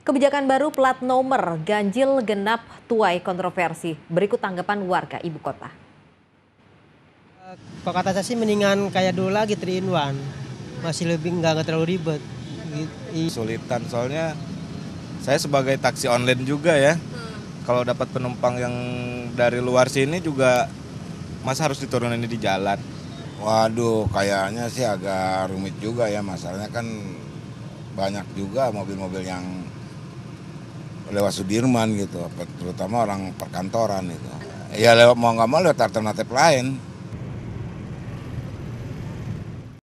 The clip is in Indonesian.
Kebijakan baru plat nomor ganjil genap tuai kontroversi. Berikut tanggapan warga ibu kota. Kalau kata saya sih mendingan kayak dulu lagi 3-in-1. Masih lebih nggak terlalu ribet. Sulitan soalnya saya sebagai taksi online juga ya. Kalau dapat penumpang yang dari luar sini juga masa harus diturunin di jalan. Waduh, kayaknya sih agak rumit juga ya, masalahnya kan banyak juga mobil-mobil yang lewat Sudirman gitu, terutama orang perkantoran gitu. Ya lewat mau nggak mau lewat alternatif lain.